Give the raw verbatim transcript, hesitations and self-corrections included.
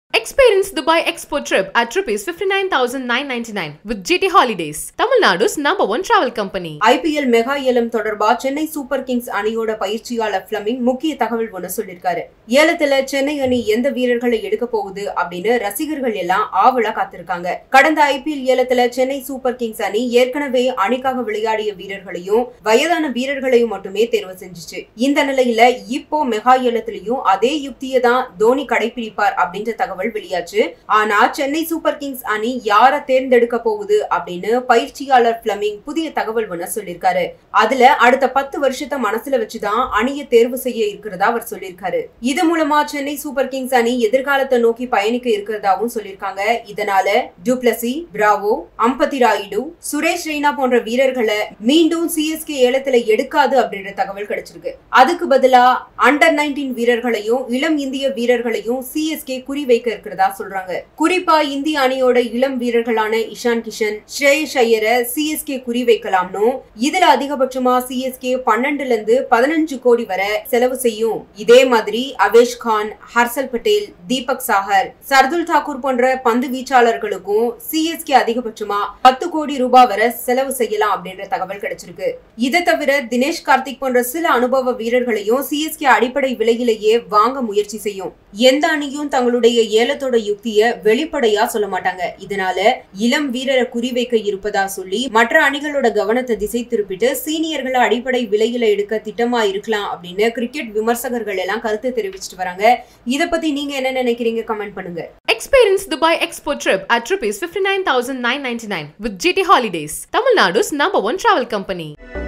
Experience Dubai Expo trip at rupees fifty-nine thousand nine hundred ninety-nine with G T Holidays, Tamil Nadu's number one travel company. I P L mega ஏலம் தொடர்பா Chennai super Kings அணியோட பயிற்சியாளர் Fleming முக்கிய தகவல் ஒன்னு சொல்லிருக்காரு. ஏலத்துல சென்னை அணி எந்த வீரர்களை எடுக்க போகுது அப்படின்னு ரசிகர்கள் எல்லாம் ஆவலா காத்திருக்காங்க. கடந்த I P L ஏலத்துல சென்னை சூப்பர் கிங்ஸ் அணி ஏற்கனவே அணிக்காக விளையாடிய வீரர்களையும் வயதான வீரர்களையும் மட்டுமே தேர்வு செஞ்சுச்சு. இந்த நிலையில இப்போ மெகா ஏலத்திலையும் அதே யுக்தியை தான் தோனி கடைபிடிப்பார் அப்படின்ற தகவல் வெளியாச்சு. ஆனா சென்னை சூப்பர் கிங்ஸ் அணி யார தேர்ந்தெடுக்க போகுது அப்படின்னு பயிற்சியாளர் Fleming புதிய தகவல் ஒன்னு சொல்லிருக்காரு. அதுல அடுத்த பத்து வருஷத்தை மனசுல வச்சுதான் அணியை தேர்வு செய்ய இருக்கிறதா அவர் சொல்லிருக்காரு. இது மூலமா சென்னை சூப்பர் கிங்ஸ் அணி எதிர்காலத்தை நோக்கி பயணிக்க இருக்கிறதாவும் சொல்லிருக்காங்க. இதனால டுப்ளசி, பிராவோ, அம்பத்தி ராயுடு, சுரேஷ் ரெய்னா போன்ற வீரர்களை மீண்டும் C S K ஏலத்துல எடுக்காது அப்படின்ற தகவல் கிடைச்சிருக்கு. அதுக்கு பதிலா அண்டர் நைன்டீன் வீரர்களையும் இளம் இந்திய வீரர்களையும் C S K குறி வைக்க இருக்கிறதா சொல்றாங்க. குறிப்பா இந்திய அணியோட இளம் வீரர்களான இஷான் கிஷன், ஸ்ரேயஸ் ஐயரை C S K குறி வைக்கலாம்னு, இதுல அதிகபட்சமா C S K பன்னெண்டுல இருந்து பதினஞ்சு கோடி வரை செலவு செய்யும். இதே மாதிரி அவேஷ் கான், ஹர்ஷல் பட்டேல், தீபக் சாகர், சர்துல் தாக்கூர் போன்ற பந்து வீச்சாளர்களுக்கும் C S K அதிகபட்சமா பத்து கோடி ரூபாய் வரை செலவு செய்யலாம் அப்படின்ற தகவல் கிடைச்சிருக்கு. இதை தவிர தினேஷ் கார்த்திக் போன்ற சில அனுபவ வீரர்களையும் C S K அடிப்படை விலையிலேயே வாங்க முயற்சி செய்யும். எந்த அணியும் தங்களுடைய ஏலத்தோட யுக்திய வெளிப்படையா சொல்ல மாட்டாங்க. இதனால இளம் வீரரை குறிவைக்க இருப்பதா சொல்லி மற்ற அணிகளோட கவனத்தை திசை திருப்பிட்டு சீனியர்களை அடிப்படை விலையில எடுக்க திட்டமா இருக்கலாம் அப்படின்னு கிரிக்கெட் விமர்சகர்கள் எல்லாம் கருத்து தெரிவிச்சிட்டு வராங்க. இத பத்தி நீங்க என்ன நினைக்கிறீங்க? கமெண்ட் பண்ணுங்க. Experience Dubai Expo trip at rupees fifty-nine thousand nine hundred ninety-nine with G T Holidays, Tamil Nadu's number one travel company.